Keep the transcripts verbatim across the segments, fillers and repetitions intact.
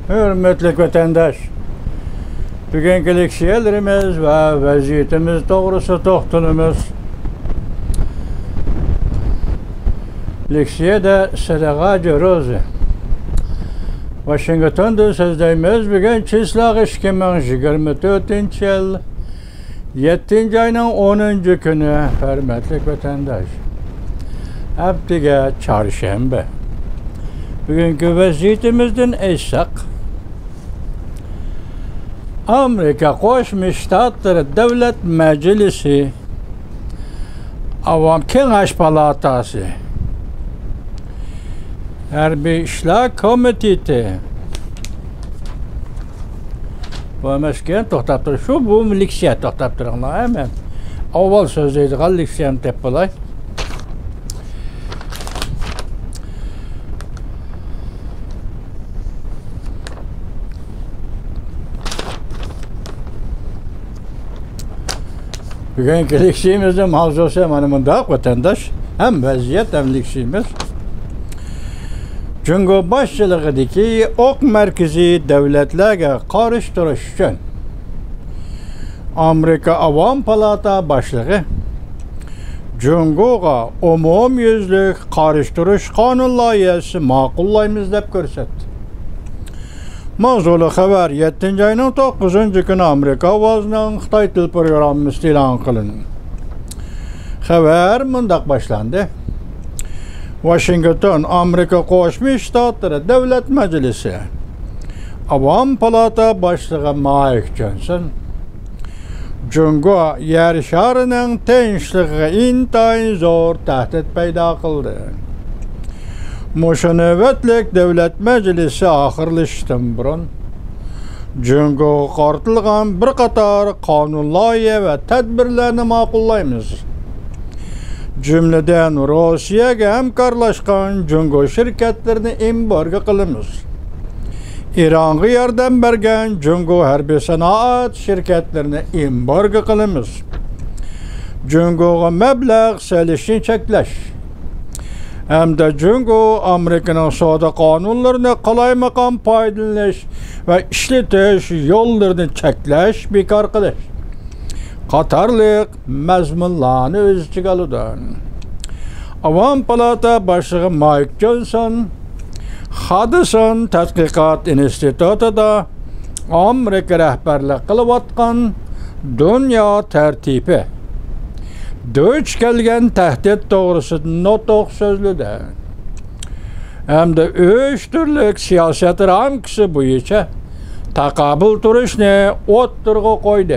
Hürmetli vatandaş, bugünkü şeylerimiz ve vaziyetimiz doğrusu toxtunumuz. Leksiyada Sadaqaji Rozi. Washington'da so'zlaymiz. Bugun chislaq ikki ming yigirma to'rtinchi yil yettinchi ayning o'ninchi kuni, hurmatli vatandosh. Haftaga chorshanba. Bugünkü vaziyetimizden aytsak, Amerika Qo'shma Shtatlar Davlat Majlisi Avam Kengash Palatasi Harbiy ishlar komiteti bu mesken to'xtab tur. Shu bu leksiya to'xtab turinglar. Hemen avval so'zlaydigan leksiyani deb bo'lay. Bugünkü leksiyamizin mavzusi mana bundaq vatandaş. Hem vaziyet hem leksiyamiz. Jungo boshchiligidagi o'q markaziy davlatlarga qarshi turish uchun Amerika Avom Palata boshlig'i Jungoga umumyuzlik qarshi turish qonun loyihasi ma'qullaymiz deb ko'rsatdi. Mavzuli xabar yettinchi ayning to'qqizinchi kuni Amerika ovozining Xitoy til programmasi e'lon qilindi. Xabar mundaq boshlandi. Washington, Amerika Qo'shma Shtatlari Davlat Majlisi Avom Palata boshlig'i Mike Johnson Jungo yer sharining tinchligiga intayin zo'r tahdid paydo qildi. Mushonavatlik Davlat Majlisi oxirlashishdan burun Jungo qartilgan bir qator qonun loyiha va tadbirlarni ma'qullaymiz. Cümleden Rossiyaga hamkorlashgan Jungo shirkatlarini embargo qilamiz. Ironga yordam bergan Jungo harbiy sanoat shirkatlarini embargo qilamiz. Jungoga mablag' solishni cheklash hamda Jungo Amerikaning savdo qonunlarini qalaymagan foydalanish va ishlatish yo'llarini cheklash, bekor qilish qatorliq mazmunlarni o'z ichiga oladi. Avom Palata boshlig'i Mike Johnson Hudson tadqiqot institutida Amerika rahbarlik qilayotgan dunyo tartibi duch kelgan tahdid to'g'risida nutq so'zladi. Hamda uch turli siyosat ramkasi bo'yicha taqobil turishni o'ttirg'a qo'ydi.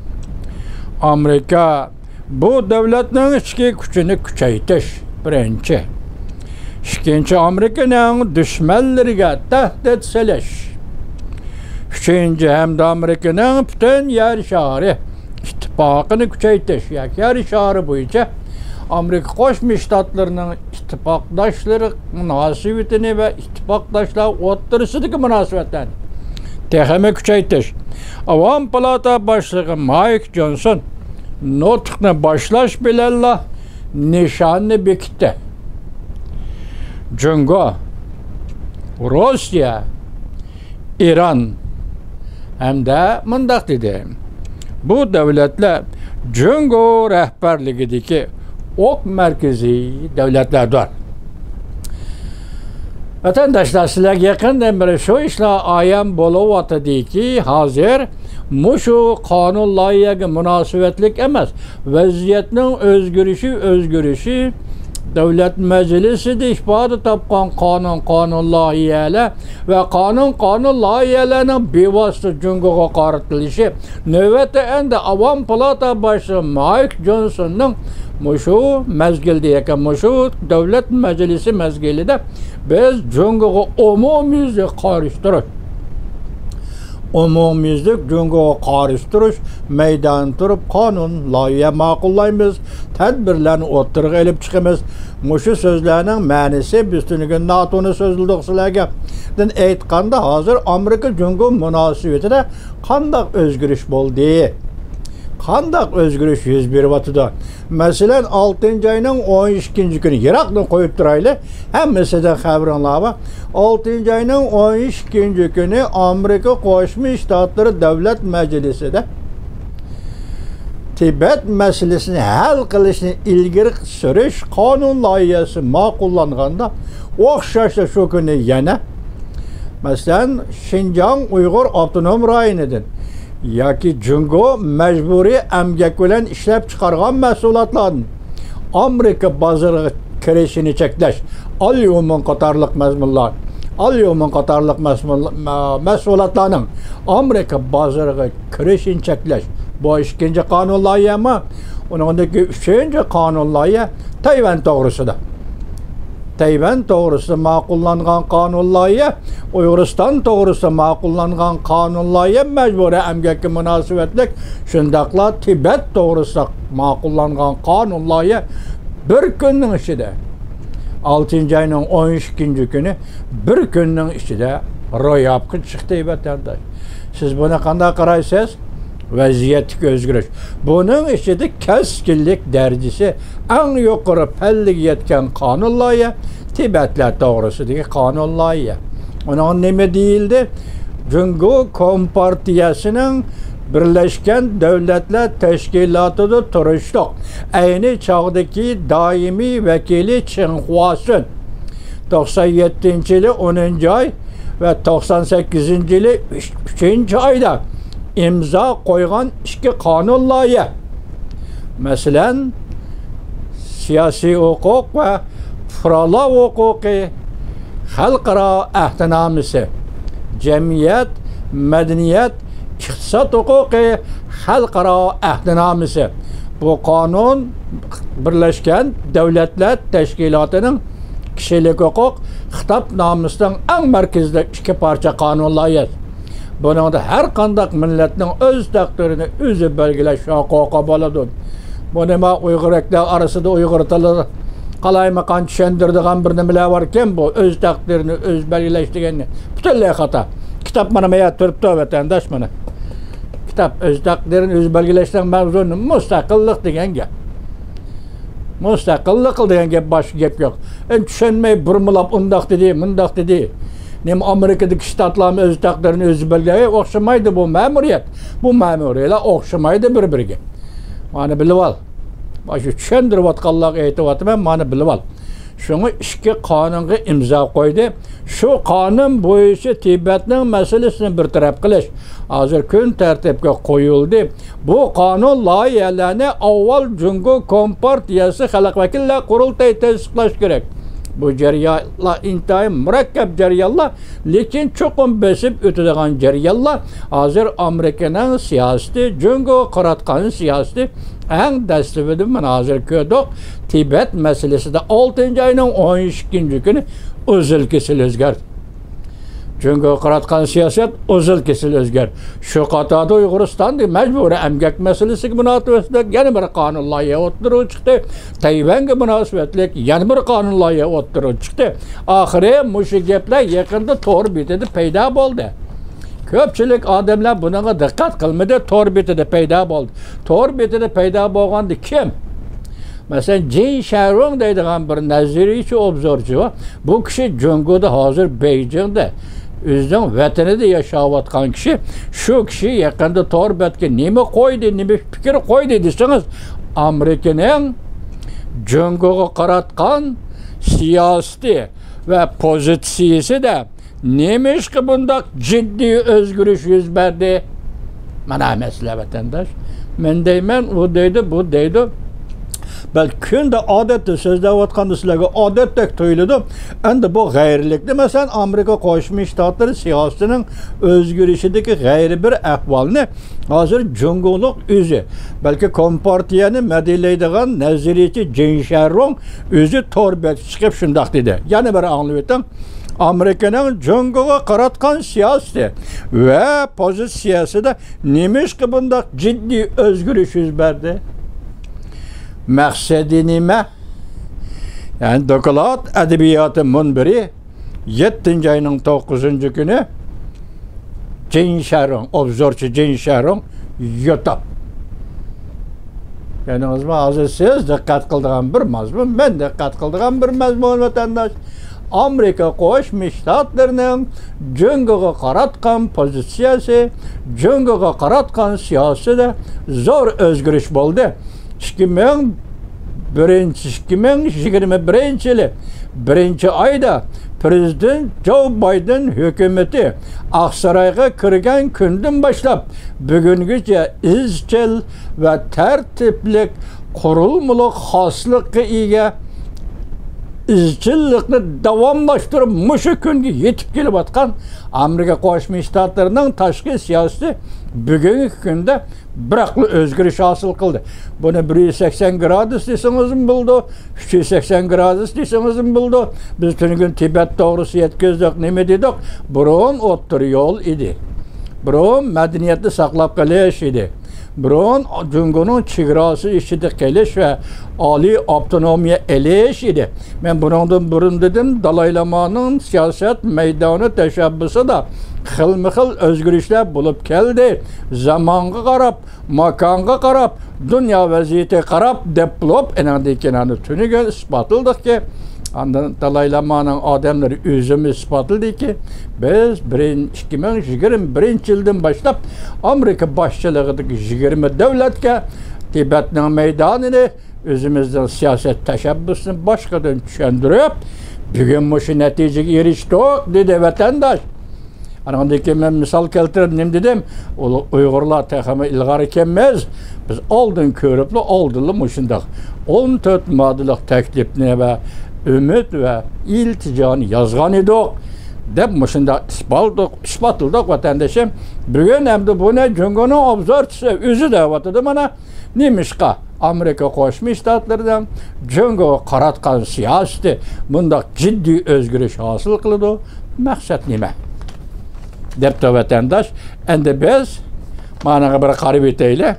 Amerika bu davlatning ichki kuchini kuchaytirish birinchi. Ikkinchi, Amerikaning dushmanlariga tahdid solish. Uchinchi, hamda Amerikaning butun yer shari ittifoqini kuchaytirish. Yer shari bo'yicha Amerika Qo'shma Shtatlarining ittifoqdoshlari munosabatini va ittifoqdoshlar o'rtasidagi munosabatlarni texnik kuchaytirish. Avom Palata boshlig'i Mike Johnson nutqni boshlash bilan nishonni bekitdi. Jungo, Rossiya, Iran hamda mundaq dedi. Bu davlatlar Jungo rahbarligidagi o'q markaziy davlatlardir. Vatandaşlar, sizlarga yaqindan beri shu ishlar ayon bo'layotadiki, hozir mushu qonun loyihaga munosabatlik emas, vaziyatning o'zgarishi o'zgarishi Davlat Majlisida ifoda topgan qonun qonun loyihalar va qonun qonun loyihalarining bevosita Jungoga qaratilishi navbatda endi Avom Palata boshlig'i Mike Johnsonning mushu mazgilda ekan, mushu Davlat Majlisi mazgilida biz Jungoga umumyuzlik qarshi turish umumyuzlik Jungoga qarshi turish meydan turib qonun loyiha ma'qullaymiz, tadbirlarni o'ttirg'a elib chiqamiz. Mushu so'zlarning ma'nosi bizning NATO'ni so'zladik sizlarga. Dan aytganda hozir Amerika Jungo munosabatida qanday o'zgarish bo'ldi? qandaq o'zgarish yuz beryapti? Masalan, oltinchi oyning o'n ikkinchi kuni Iroqni qo'yib turayli, hammasidan xabaringlar bor. oltinchi oyning o'n ikkinchi kuni Amerika Qo'shma Shtatlari Davlat Majlisida Tibet masalasini hal qilishni ilgari surish qonun loyihasi ma'qullanganda o'xshashli shu kuni yana masalan Xinjiang Uyg'ur avtonom rayonidan yoki Jungo majburiy emgak bilan ishlab chiqargan mahsulotlarni Amerika bozoriga kirishini cheklash, alyumin qatorliq mazmunlar, alyumin qatorliq mahsulotlarning Amerika bozoriga kirishini cheklash. Bu ikkinchi qonun loyihasi, uningdagi uchinchi qonun loyiha Tayvan to'g'risida. Tayvan to'g'risida ma'qullangan qonun loyiha, Uyg'uriston to'g'risida ma'qullangan qonun loyiha majburiy emgakka munosabatlik, shundaqla Tibet to'g'risida ma'qullangan qonun loyiha bir kunning ichida oltinchi oyning o'n ikkinchi kuni bir kunning ichida ro'yobga chiqdi vatandosh. Siz buni qanday qaraysiz? Vaziyatga o'zgarish. Buning ichida keskinlik darajasi eng yuqori pallaga yetgan qonun loyiha Tibetlar to'g'risidagi qonun loyiha. Uning nima deyildi? Jungo Kompartiyasining Birleşken Devletler Teşkilatı'da turishliq ayni chog'dagi doimiy vakili Chinhuasun to'qson yettinchi yili o'ninchi oy va to'qson sakkizinchi yili uchinchi oyda imzo qo'ygan ikki qonun loyiha. Masalan, siyosiy huquq va fuqarolar huquqi xalqaro ahdnomasi, jamiyat, madaniyat, iqtisod huquqi xalqaro ahdnomasi. Bu qonun Birleşken Devletler Teşkilatı'nın kishilik huquq xitobnomasining eng markazida ikki parcha qonun loyihasi. Buningda har qanday millatning o'z taqdirini o'zi belgilash huquqi bo'ladi. Bu nima Uyg'urlar orasida Uyg'ur tilini qalaymagan tushundiradigan bir nimalar borkan, bu o'z taqdirini o'z belgilash deganni butunlay xato. Kitob mana bu yerda turibdi vatandosh mana. Kitob o'z taqdirini o'z belgilashdan mavzuni mustaqillik degan gap. Mustaqillik degan gap boshqa gap yo'q. En tushunmay burmilab undaq dedi, mundaq dedi. Nem Amerikadagi shtatlarni o'z taqdirini o'zi belgilaydi, o'xshamaydi bu ma'muriyat. Bu ma'muriyatlar o'xshamaydi bir-biriga. Mana bilib ol. Shu tushuntirayotganlar aytyapman, mana bilib ol. Shuni ikki qonunga imzo qo'ydi. Shu qonun bo'yicha Tibetning masalasini bir taraf qilish hozir kun tartibga qo'yildi. Bu qonun loyihalarini avval Jungo Kompartiyasi xalq vakillar qurultayi tasdiqlash kerak. Bu jarayonlar intayin murakkab jarayonlar, lekin cho'qim besib o'tadigan jarayonlar. Hozir Amerikaning siyosati, Jungo qaratgan siyosati eng dastlabida mana hozir ko'rdik. Tibet masalasida oltinchi oyning o'n ikkinchi kuni uzil kesil o'zgardi. Jungo qaratgan siyosat uzil kesil o'zgardi. Shu qatorda Uyg'uristonda majburiy emgak masalasiga munosabatda yana bir qonun loyiha o'tirib chiqdi. Tayvanga munosabatlik yana bir qonun loyiha o'tirib chiqdi. Oxiri mushu gaplar yaqinda to'g'ri betida paydo bo'ldi. Ko'pchilik odamlar bunga diqqat qilmadi, to'g'ri betida paydo bo'ldi. To'g'ri betida paydo bo'lganda kim? Masalan, Jin Sharong deydigan bir nazariychi obzorchi var. Bu kishi Jungoda hozir Beijingda o'zining vatanida yashayotgan kishi. Shu kishi yaqinda to'g'ri betga nima qo'ydi, nima fikr qo'ydi desangiz, Amerikaning Jungoga qaratgan siyosati va pozitsiyasida nemishki bundaq jiddiy o'zgarish yuz berdi? Mana masala vatandosh. Men deyman, u deydi, bu deydi. Belki kunda odatda so'zlayotganda sizlarga odatdek tuyuladi. Endi bu g'ayrilikni, masalan, Amerika Qo'shma Shtatlari siyosatining o'zgarishidagi g'ayri bir ahvolni hozir Jungolik o'zi, balki Kompartiyani modellaydigan nazariychi Jin Sharong o'zi to'rbet chiqib shundoq dedi. Yana bir anglab o'ting. Amerikaning Jungoga qaratgan siyosati va pozitsiyasida nemishki bundaq jiddiy o'zgarish yuz berdi? Maqsadi nima? Yani doklad adabiyoti munbiri yettinchi oyning to'qqizinchi kuni Jin Sharong, obzorchi Jin Sharong yo'tab. Yalnız hazır siz dikkat kıldığın bir mazmun, ben dikkat kıldığım bir mazmun vatandaş. Amerika Qo'shma Shtatlarining jungoga qaratgan pozitsiyasi, jungoga qaratgan siyosatida zo'r o'zgarish bo'ldi. ikki ming yigirma birinchi yili birinchi oyda Prezident Joe Biden hukumati Aqsaroyga kirgan kundan boshlab bugungacha izchil va tartibli qurilmali xoslikqa ega izchillikni davomlashtirib mushu kunga yetib kelayotgan Amerika Qo'shma Shtatlarining tashqi siyosati bugungi kunda biroqli o'zgarish hosil qildi. Buni bir yuz sakson gradus desangiz ham bo'ldi, uch yuz sakson gradus desangiz ham bo'ldi. Biz tunugun Tibet to'g'risi yetkazdik, nima dedik? Burun o'ttir yo'l edi. Burun madaniyatni saqlab qolish edi. Burun jungoning chegarasi ichida qilish va oliy avtonomiya elish edi. Men bundan burun dedim, Dalay Lamaning siyosat maydoni tashabbusida xilma-xil o'zgarishlar bo'lib keldi. Zamonga qarab, makonga qarab, dunyo vaziyatiga qarab diplom enadikanani tunugun isbotldik. Andan Dalay Lamaning odamlari o'zimiz isbotldik. Biz ikki ming yigirma birinchi yildan boshlab Amerika boshchiligidagi yigirma davlatga Tibetning maydonini o'zimizning siyosat tashabbusini boshqadan tushuntirib, bugun shu natijaga erishdik dedi vatandosh. Andan keyin men misol keltirib nim dedim, Uyg'urlar texmi ilg'or ekanmiz. Biz oldin ko'ribli, oldinli shundoq o'n to'rt modellik taklifni va umid va iltijoni yozgan edik deb shunda isbotladik, isbotladik vatandoshim. Bugun hamda buni jungoning obzorchisi o'zi da'vatida mana nemishqa Amerika Qo'shma Shtatlaridan jungoga qaratgan siyosati bunda jiddiy o'zgarish hosil qildi. Maqsad nima? Debdi vatandosh. Endi biz mana bir qarab o'taylik.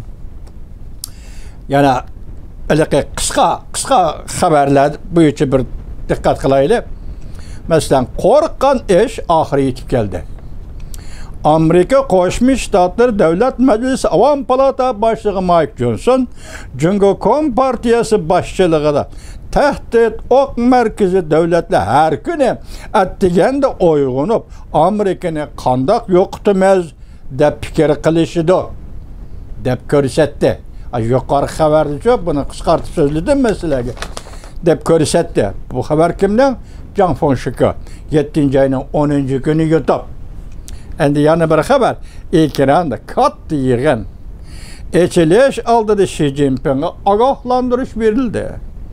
Yana qisqa qisqa xabarlar bo'yicha bir diqqat qilaylik. Masalan, qo'rqqan ish oxiri yetib keldi. Amerika Qo'shma Shtatlar Davlat Majlisi Avom palata boshlig'i Mike Johnson Jungo Kompartiyasi boshchiligida tahdid o'q markazi davlatlar har kuni attiganda uyg'onib Amerikani qandoq yo'qitamiz deb fikr qilishidi deb ko'rsatdi. Yuqori xabarni ko'p, buni qisqartib so'zladim masalaga deb ko'rsatdi. Bu xabar kimdan? Jang Fonshiko yettinchi oyning o'ninchi kuni YouTube. Endi yana bir xabar, ekranda katta yig'in. Echilish oldida Xi Jinpingga ogohlantirish berildi.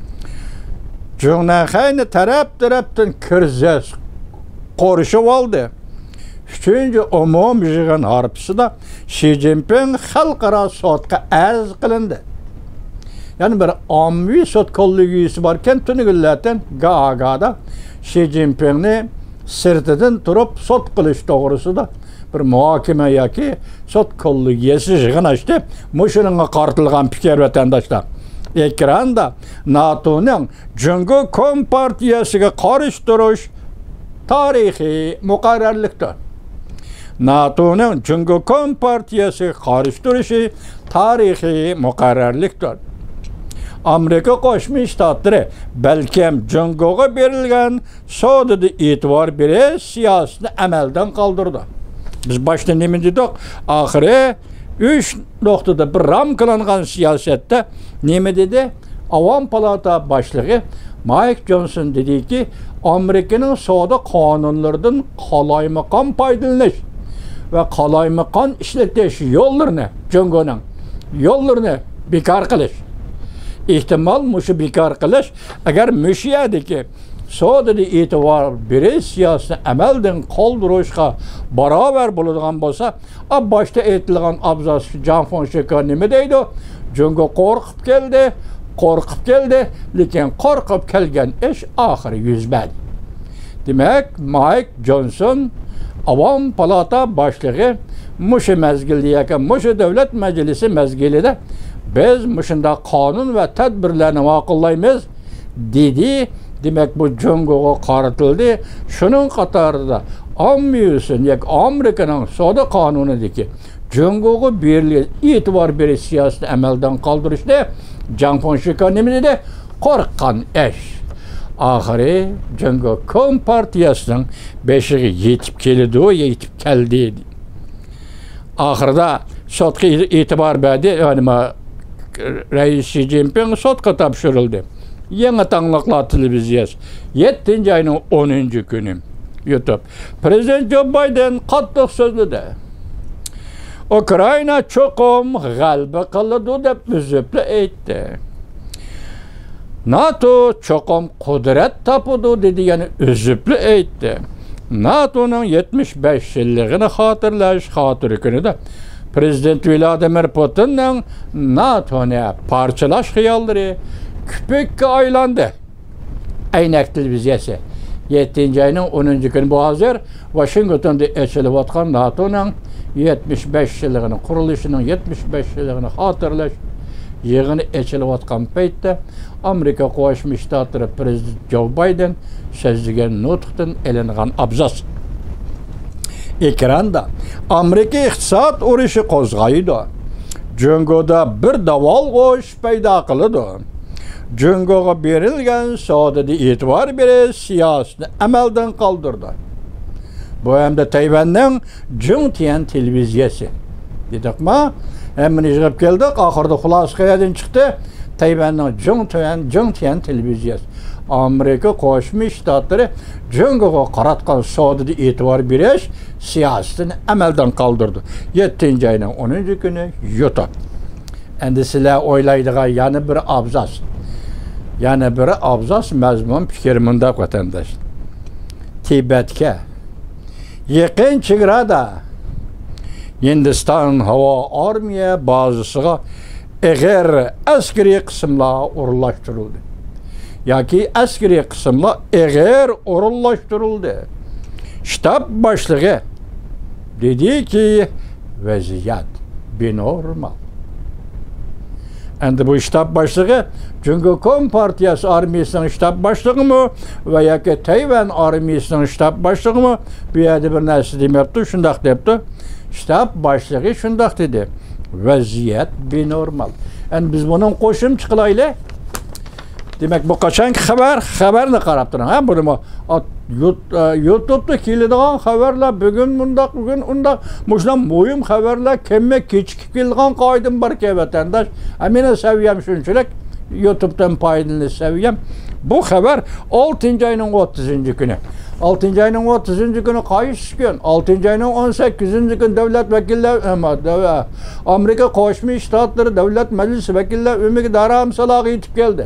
Jurnalxayni taraf-tarafdan kirsiz qo'rishib oldi. uchinchi umum yig'in harpisida Xi Jinping xalqaro sudga arz qilindi. Yani bir ommaviy sud kollegi borkan tunugunlardan Gaagada Xi Jinpingni sirtidan turib sud qilish to'g'risida bir muhokama yoki sud kollegiyasi yig'in ochdi. Mushuninga qartilgan fikr vatandoshlar. Ekranda NATOning Jungo Kompartiyasiga qarshi turish tarixiy muqarrarlikdir. NATOning Jungo Kompartiyasiga qarshi turishi tarixiy muqarrarlikdir. Amerika Qo'shma Shtatlari balkim Jungoga berilgan sodada e'tibor berish siyosatini amaldan qoldirdi. Biz boshda nima dedik? Oxiri uch nuqtada bir ramkalangan siyosatda nima dedi? Avom palata boshlig'i Mike Johnson dediki, Amerikaning savdo qonunlaridan qalaymaqon foydalanish va qalaymaqon ishlatish yo'llarini, Jungoning yo'llarini bekor qilish. Ehtimol mushu bekor qilish agar mushiyadiki savdoda e'tibor berish siyosatini amaldan qoldirishga barobar bo'ladigan bo'lsa, boshda aytilgan abzas Jang Fonshiko nima deydi? Jungo qo'rqib keldi, qo'rqib keldi, lekin qo'rqib kelgan ish oxiri yuz berdi. Demak, Mike Johnson Avom palata boshlig'i mushu mazgildagi mushu davlat majlisi mazgilida biz mushunda qonun va tadbirlarni ma'qullaymiz dedi. Demak, bu Jungoga qaratildi. Shuning qatorida ommaviy yoki Amerikaning savdo qonunidagi Cungo'ga berilgan e'tibor berish siyosatini amaldan qoldirishda Janpon Shikar nima dedi? Qo'rqqan ish. Oxiri Jungo Kompartiyasining beshig'i yetib keldi, yetib keldi. Oxirida sotga e'tibor berdi, ya'ni Rais Xi Jinping sotga topshirildi. Yangi tangliqlar televiziyasi yettinchi ayning o'ninchi kuni YouTube. Prezident Joe Biden qattiq so'zladi. Ukraina cho'qim g'alaba qiladi deb uzibli aytdi. NATO cho'qim qudrat topadi dedi, ya'ni uzibli aytdi. NATO'ning yetmish besh yilligini xotirlash xotiri kunida Prezident Vladimir Putinning NATO'ni parchalash xiyollari küpükka aylandi. Aynak televiziyasi yettinchi ayning o'ninchi kuni bu hozir Washingtonda echilayotgan NATO'ning yetmish besh yilligini qurilishining yetmish besh yilligini xotirlash yig'ini echilayotgan paytda Amerika Qo'shma Shtatlari prezidenti Joe Biden so'zlagan nutqdan elingan abzas. Ekranda Amerika iqtisod urushi qo'zg'aydi. Jungoda bir davol g'osh paydo qiladi. Jungoga berilgan sodada e'tibor berish siyosatini amaldan qoldirdi. Bu hamda Tayvanning Jungtian televiziyasi. Dedikmi? Hemen yig'ib keldik, oxirida xulosa qayerdan chiqdi? Tayvanning Jungtian Jungtian televiziyasi. Amerika Qo'shma Shtatlari Jungoga qaratgan sodada e'tibor berish siyosatini amaldan qoldirdi. yettinchi ayning o'ninchi kuni YouTube. Endi sizlar o'ylaydigan yana bir abzas. Yana bir abzas mazmun fikr mundaq vatandosh. Tibetga yaqin chegarada Hindiston havo armiya bazasiga eg'ir askariy qismlar o'rinlashtirildi. Yoki askariy qismlar eg'ir o'rinlashtirildi. Shtab boshlig'i dediki, vaziyat benormal. Endi bu shtab boshlig'i Jungo Kompartiyasi armiyasining shtab boshlig'imi va yoki Tayvan armiyasining shtab boshlig'imi bu yerda bir narsa demabdi, shundaq debdi. Shtab boshlig'i shundaq dedi. Vaziyat benormal. Endi biz bunun qo'shimcha qilaylik. Demak, bu qachonki xabar, xabarni qarab turing. Ha, buni YouTube'da keladigan xabarlar bugun bundaq, bugun undaq, mushlam muhim xabarlar kemme kechikib kelgan qoidim bor ki vatandosh. Amina saviyam shunchalik YouTube'dan foydalanib saviyam. Bu xabar oltinchi ayning o'ttizinchi kuni. oltinchi ayning o'ttizinchi kuni qaysi kun? oltinchi ayning o'n sakkizinchi kuni davlat vakillari, Amerika Qo'shma Shtatlari davlat majlisi vakillari umiga daram salog'i yetib keldi.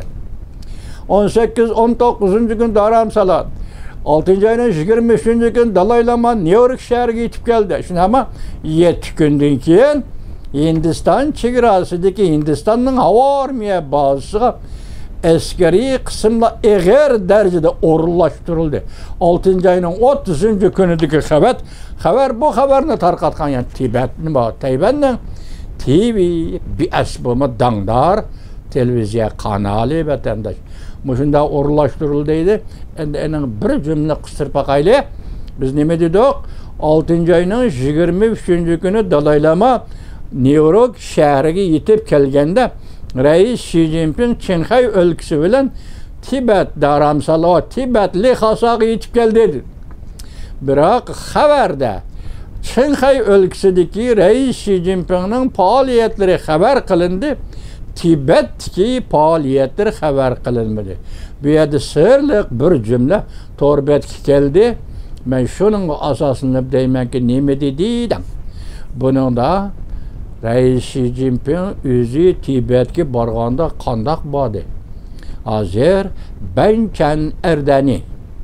o'n sakkiz o'n to'qqizinchi kun daram salat. oltinchi ayning yigirma uchinchi kun Dalay Lama New York shahriga yetib keldi. Shuni ama yetti kundan keyin Hindiston chegarasidagi Hindistonning havo armiya bazasiga askariy qismlar eg'ir darajada o'rinlashtirildi. oltinchi ayning o'ttizinchi kunidagi xabar, xabar bu xabarni tarqatgan yani Tibetni va Tayvanning T V B S bo'lma dangdar televiziya kanali vatandosh. Mushunda o'rinlashtirildi deydi. Endi ening bir jumla qistirib baqayli. Biz nima dedik? oltinchi ayning yigirma uchinchi kuni Dalay Lama New York shahriga yetib kelganda Rais Xi Jinping Qinghai o'lkasi bilan Tibet daramsalo Tibet Lxasaga yetib keldi dedi. Biroq xabarda Qinghai o'lkasidagi Rais Xi Jinpingning faoliyatlari xabar qilindi. Tibetdagi faoliyatlar xabar qilinmadi. Bu yerda sirliq bir jumla to'rbetga keldi. Men shuning asosini deymanki, nima dedim? Buningda Rais Xi Jinping o'zi Tibetga borganda qandoq bordi? Hozir Banchan Erdani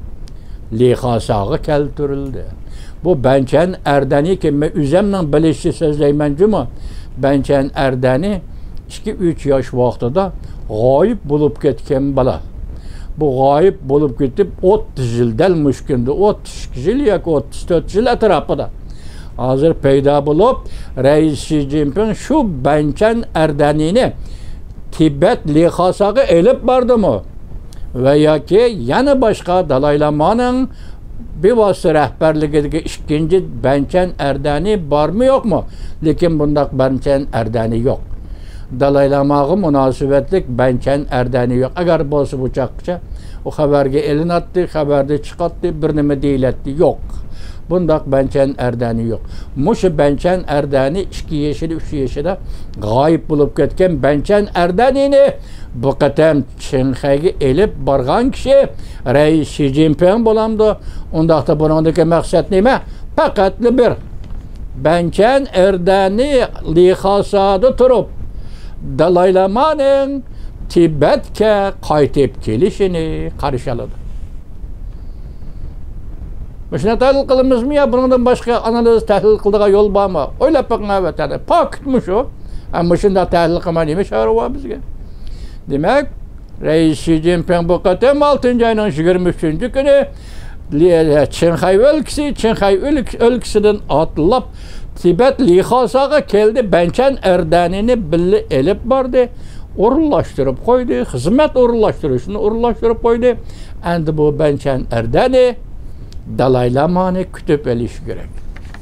Lxasaga keltirildi. Bu Banchan Erdani ki men o'zimning bilishni so'zlayman juma. Banchan Erdani ikki uch yosh vaqtida g'oyib bo'lib ketgan bola. Bu g'oyib bo'lib ketib o'ttiz yildan mushkunda o'ttiz ikki yil yoki o'ttiz to'rt yil atrofida. Hozir paydo bo'lib, Rais Xi Jinping shu Banchan Erdanini Tibet Lxasaga elib bordimi? Va yoki yana boshqa Dalay Lamaning bevosita rahbarligidagi ikkinchi Banchan Erdani bormi yo'qmi? Lekin bundaq Banchan Erdani yo'q. Dalay Lamaga munosabatlik Banchan Erdani yo'q. Agar bo'lsa bu chaqcha o xabarga elinatdi, xabarda chiqatdi, bir nima deyilatdi, yo'q. Bundaq Banchan Erdani yo'q. Mushu Banchan Erdani ikki yashida, uch yashida g'oyib bo'lib ketgan Banchan Erdanini bu qatam Shanxayga elib borgan kishi Rais Xi Jinping bo'lamdi. Undaqda buningdagi maqsad nima? Faqat bir Banchan Erdani lixosada turib Dalay Lamaning Tibetga qaytib kelishini qarshiladi. Shuna tahlil qilamizmi yo bundan boshqa analiz tahlil qiladigan yo'l bormi? O'ylab boqing avatadi. Faktmi shu? Ammo shunda tahlil qilmaymiz shahar bizga. Demak, Rais Xi Jinping bu qatam oltinchi oyning yigirma uchinchi kuni Shanxay o'lkasi, Shanxay o'lkasidan otlab Tibet lixosaga keldi. Banchan Erdanini billa elib bordi. O'rinlashtirib qo'ydi, xizmat o'rinlashtirishni o'rinlashtirib qo'ydi. Endi bu Banchan Erdani Dalay Lamani kutib olish kerak.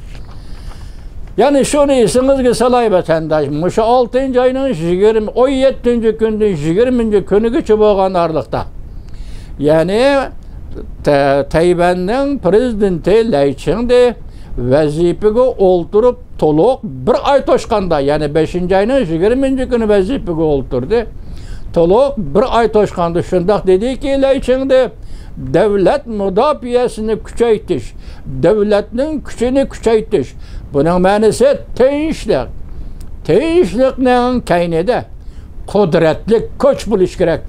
Ya'ni shuni esingizga solay vatandosh, mushu oltinchi oyning yigirma o'n yettinchi kundan yigirmanchi kunigacha bo'lgan oraliqda. Ya'ni Tayvanning prezidenti Lai Chingde vazifaga o'ltirib to'liq bir oy to'shqanda, ya'ni beshinchi oyning yigirmanchi kuni vazifaga o'ltirdi. To'liq bir oy to'shqanda shundoq dediki, Lai Chingde davlat mudofaasini kuchaytirish, davlatning kuchini kuchaytirish. Buning ma'nosi tinchlik. Tinchlikning kaynida qudratli kuch bo'lish kerak.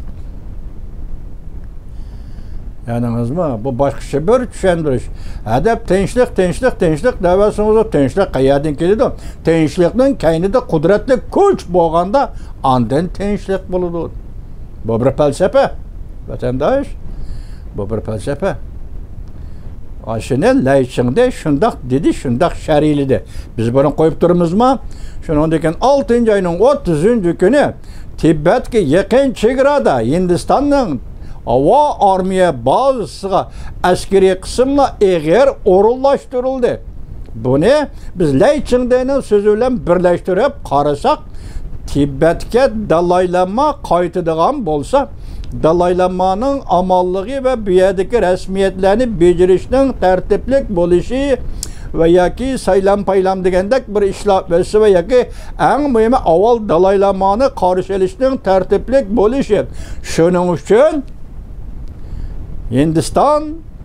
Yaningizmi? Bu boshqacha bir tushuntirish. Adab tinchlik, tinchlik, tinchlik da'vasingiz tinchlik qayerdan keladi? Tinchlikning kaynida qudratli kuch bo'lganda ondan tinchlik bo'ladi. Bu bir falsafa. Vatandosh, bu bir falsafa. Ashuni Lai Chingde shundoq dedi, shundoq sharhladi. Biz buni qo'yib turamizmi? Shundan keyin oltinchi oyning o'ttizinchi kuni Tibetga yaqin chegarada Hindistonning havo armiya bazasiga askariy qismlar eg'ir o'rinlashtirildi. Buni biz Lai Chingdening so'zi bilan birlashtirib qarasak, Tibetga Dalay Lama qaytadigan bo'lsa, Dalay Lama'nın amallığı ve bu yerdeki resmiyetlerini becerişinin tertiplik bo'lishi ve yaki saylam paylam degendek bir işler ve yaki en mühimi avval Dalay Lama'nı karşılaşının tertiplik bo'lishi. Şunun için Hindistan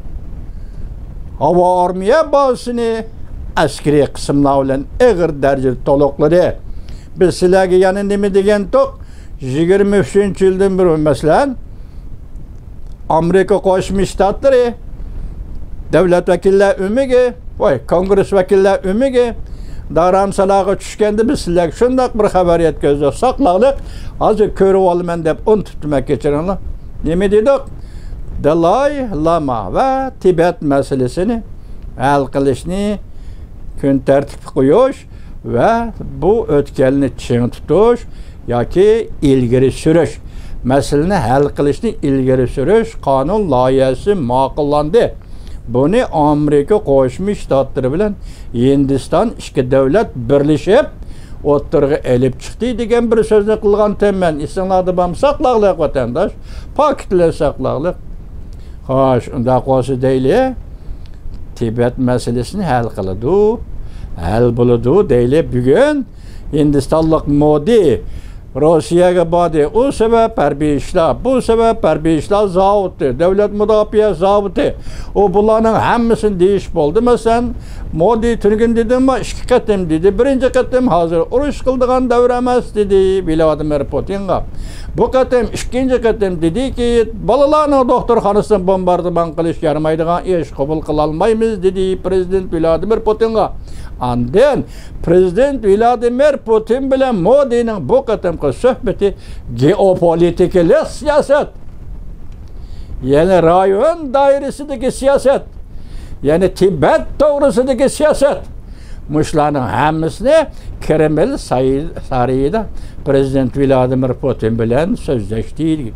hava armiya bazasını askeri kısımlar bilan ağır derecede to'liqladi. Biz sizlarga yana nima degan to'q yigirma uchinchi yildan beri masalan Amerika Qo'shma Shtatlari davlat vakillari umiga, voy, Kongress vakillari umiga daramsalaga tushganda biz sizlarga shundoq bir xabar yetkazdik. Saqlaqlik, hozir ko'rib olaman deb unutibman, kechiringlar. Nima dedik? Dalay Lama va Tibet masalasini hal qilishni kun tartibga qo'yish va bu o'tganni ching tutish yoki ilgari surish, masalani hal qilishni ilgari surish qonun loyihasi ma'qullandi. Buni Amerika Qo'shma Shtatlari bilan Hindiston ikki davlat birlashib o'tirg'i elib chiqdi degan bir so'zni qilgan temman. Esinglarda bam saqlaqlik vatandosh, pokitlar saqlaqlik. Xo'sh, unda qo'si deyli, Tibet masalasini hal qiladi, hal bo'ladi deyli. Bugun Hindistonlik Modi Rossiyaga bordi. O sebep harbiy ishlar, bu sebep harbiy ishlar zavodi, davlat mudofaa zavodi. O bularning hammasini deyish bo'ldi. Masalan, Modi turgin dedimi, ikki qatim dedi. Birinchi qatim hozir urush qildigan davr emas dedi Vladimir Putinga. Bu qatim ikkinchi qatim dediki, bolalarni doktorxonasidan bombardimon qilish yaramaydigan ish, qabul qila olmaymiz dedi prezident Vladimir Putinga. Andın Prezident Vladimir Putin bilan Modi'nin bu qatimqi suhbati geopolitik siyaset. Yani rayon dairesidagi siyaset. Yani Tibet to'g'risidagi siyaset. Muşlarning hammasini Kreml sarayida Prezident Vladimir Putin bilan so'zlashdi.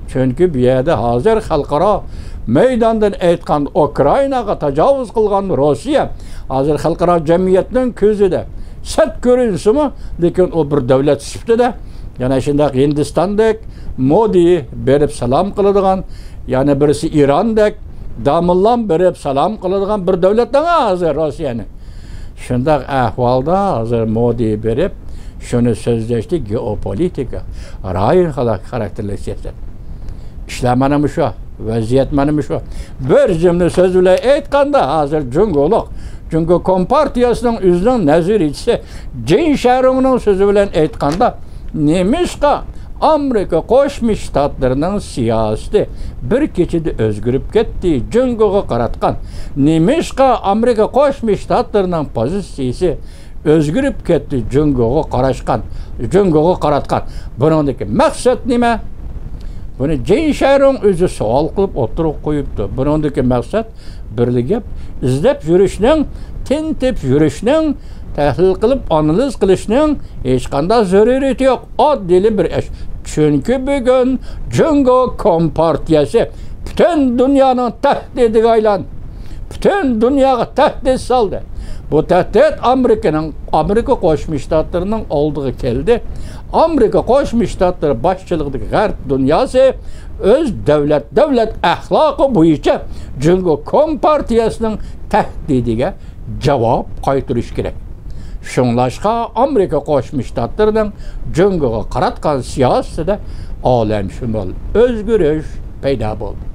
Çünkü bir yerde hazır halkara meydandan aytgan Ukraynaga tajovuz qilgan Rossiya hazır halkara cemiyetinin közüde set görünsümü, lekin o bir devlet sifatida yana shunday Hindistondek Modi berib salam qiladigan, yani birisi İrandek damillam berib salam qiladigan bir devletdan hazır Rossiyani. Shunday ahvolda hazır Modi berib şunu sözleşti geopolitika, rayon karakterli siyaset. İşte mana şu, vaziyet mana şu. Bir cümle söz bile aytganda hazır Cungoluk, Cungo Kompartiyasının üzünün naziriyçisi Jin Sharung'un sözü bilen aytganda nemişka Amerika Qo'shma Shtatlarının siyaseti bir keçide özgürüp ketdi, Cungo'ga qaratgan. Nemişka Amerika Qo'shma Shtatlarının pozitsiyasi özgürüp ketdi, Cungo'ga qarashgan, Cungo'ga qaratgan. Buningdagi maqsad nima? Buni Jin Sharung o'zi savol qilib o'tirib qo'yibdi. Buningdagi maqsad birli gap, izlab yurishning, tintib yurishning, tahlil qilib analiz qilishning hech qanday zaruriyati yo'q. Oddiy bir ish. Chunki bugun Cungo Kompartiyasi butun dunyoning tahdidiga aylandi. Butun dunyoga tahdid soldi. Bu tehdit Amerika'nın, Amerika Qo'shma Shtatlarının olduğu keldi. Amerika Qo'shma Shtatları başçılığındaki G'arb dünyası öz devlet, devlet ahlakı bo'yicha Cungo Kompartiyasının tehdidiga cevap qaytarish kerak. Şunlaşqa Amerika Qo'shma Shtatlarının Cungo'ga qaratgan siyosatida olamshumul o'zgarish paydo bo'ldi.